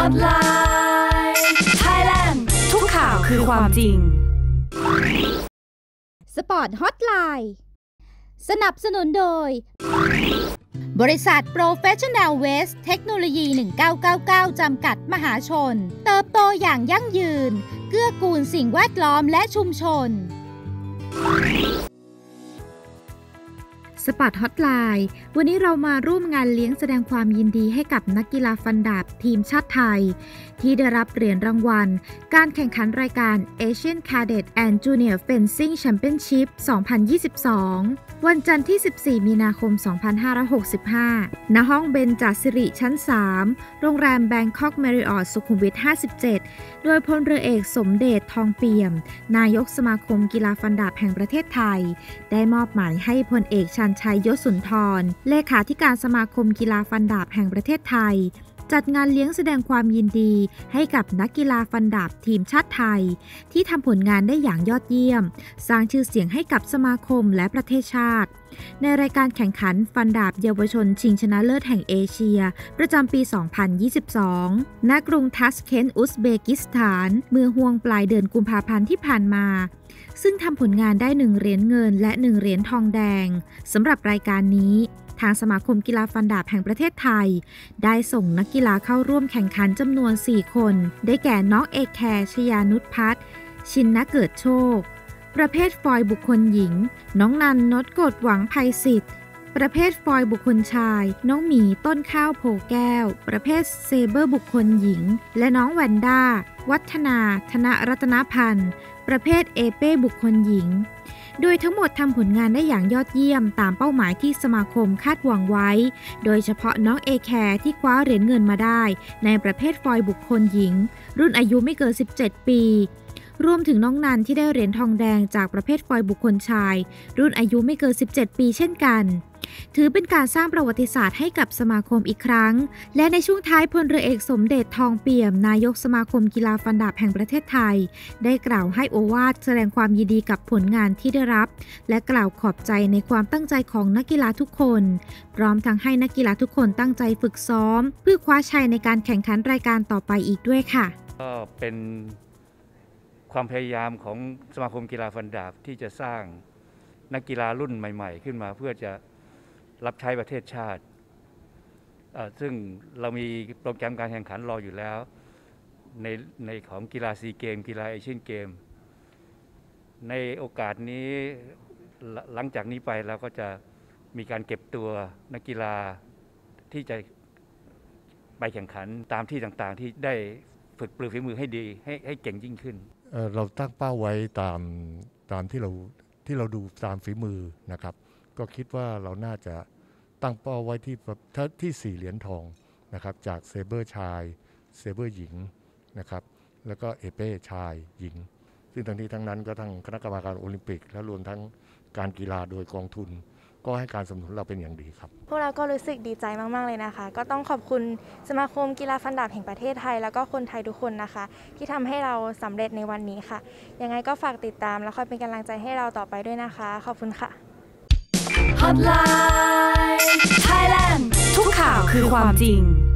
Hotline Thailand ทุกข่าวคือความจริงสปอร์ตฮอตไลน์สนับสนุนโดยบริษัท Professional Waste เทคโนโลยี 1999 จำกัดมหาชนเติบโตอย่างยั่งยืนเกื้อกูลสิ่งแวดล้อมและชุมชนสปอร์ตฮอตไลน์วันนี้เรามาร่วมงานเลี้ยงแสดงความยินดีให้กับนักกีฬาฟันดาบทีมชาติไทยที่ได้รับเหรียญรางวัลการแข่งขันรายการ Asian Cadet and Junior Fencing Championship 2022 วันจันทร์ที่ 14 มีนาคม 2565 ณ ห้องเบญจสิริชั้น 3 โรงแรม Bangkok Marriott สุขุมวิท 57 โดยพลเรือเอกสมเด็จทองเปี่ยมนายกสมาคมกีฬาฟันดาบแห่งประเทศไทยได้มอบหมายให้พลเอกชาญชัยยศสุนทรเลขาธิการสมาคมกีฬาฟันดาบแห่งประเทศไทยจัดงานเลี้ยงแสดงความยินดีให้กับนักกีฬาฟันดาบทีมชาติไทยที่ทำผลงานได้อย่างยอดเยี่ยมสร้างชื่อเสียงให้กับสมาคมและประเทศชาติในรายการแข่งขันฟันดาบเยาวชนชิงชนะเลิศแห่งเอเชียประจำปี 2022 ณ กรุงทัชเคนต์อุซเบกิสถานเมื่อห่วงปลายเดือนกุมภาพันธ์ที่ผ่านมาซึ่งทำผลงานได้1เหรียญเงินและ1เหรียญทองแดงสำหรับรายการนี้ทางสมาคมกีฬาฟันดาบแห่งประเทศไทยได้ส่งนักกีฬาเข้าร่วมแข่งขันจำนวน 4 คนได้แก่น้องเอกแคร์ชยานุชพัฒน์ชินนเกิดโชคประเภทฟอยล์บุคคลหญิงน้องนันนดกฎหวังไพศิษฐ์ประเภทฟอยล์บุคคลชายน้องหมีต้นข้าวโพแก้วประเภทเซเบอร์บุคคลหญิงและน้องแวนด้าวัฒนาธนรัตนพันธ์ประเภทเอเป้บุคคลหญิงโดยทั้งหมดทำผลงานได้อย่างยอดเยี่ยมตามเป้าหมายที่สมาคมคาดหวังไว้โดยเฉพาะน้องเอแคร์ที่คว้าเหรียญเงินมาได้ในประเภทฟอยล์บุคคลหญิงรุ่นอายุไม่เกิน17 ปีรวมถึงน้องนันที่ได้เหรียญทองแดงจากประเภทฟอยล์บุคคลชายรุ่นอายุไม่เกิน17 ปีเช่นกันถือเป็นการสร้างประวัติศาสตร์ให้กับสมาคมอีกครั้งและในช่วงท้ายพลเรือเอกสมเด็จทองเปี่ยมนายกสมาคมกีฬาฟันดาบแห่งประเทศไทยได้กล่าวให้โอวาทแสดงความยินดีกับผลงานที่ได้รับและกล่าวขอบใจในความตั้งใจของนักกีฬาทุกคนพร้อมทั้งให้นักกีฬาทุกคนตั้งใจฝึกซ้อมเพื่อคว้าชัยในการแข่งขันรายการต่อไปอีกด้วยค่ะก็เป็นความพยายามของสมาคมกีฬาฟันดาบที่จะสร้างนักกีฬารุ่นใหม่ๆขึ้นมาเพื่อจะรับใช้ประเทศชาติซึ่งเรามีโปรแกรมการแข่งขันรออยู่แล้วในของกีฬาซีเกมกีฬาเอเชียนเกมในโอกาสนี้หลังจากนี้ไปเราก็จะมีการเก็บตัวนักกีฬาที่จะไปแข่งขันตามที่ต่างๆที่ได้ฝึกปรือฝีมือให้ดีให้เก่งยิ่งขึ้นเราตั้งเป้าไว้ตามที่เราดูตามฝีมือนะครับก็คิดว่าเราน่าจะตั้งเป้าไว้ที่4เหรียญทองนะครับจากเซเบอร์ชายเซเบอร์หญิงนะครับแล้วก็เอเป้ชายหญิงซึ่งทั้งนี้ทั้งนั้นก็ทั้งคณะกรรมการโอลิมปิกและรวมทั้งการกีฬาโดยกองทุนก็ให้การสนับสนุนเราเป็นอย่างดีครับพวกเราก็รู้สึกดีใจมากๆเลยนะคะก็ต้องขอบคุณสมาคมกีฬาฟันดาบแห่งประเทศไทยแล้วก็คนไทยทุกคนนะคะที่ทำให้เราสำเร็จในวันนี้ค่ะยังไงก็ฝากติดตามและคอยเป็นกำลังใจให้เราต่อไปด้วยนะคะขอบคุณค่ะ Hotline Thailand ทุกข่าวคือความจริง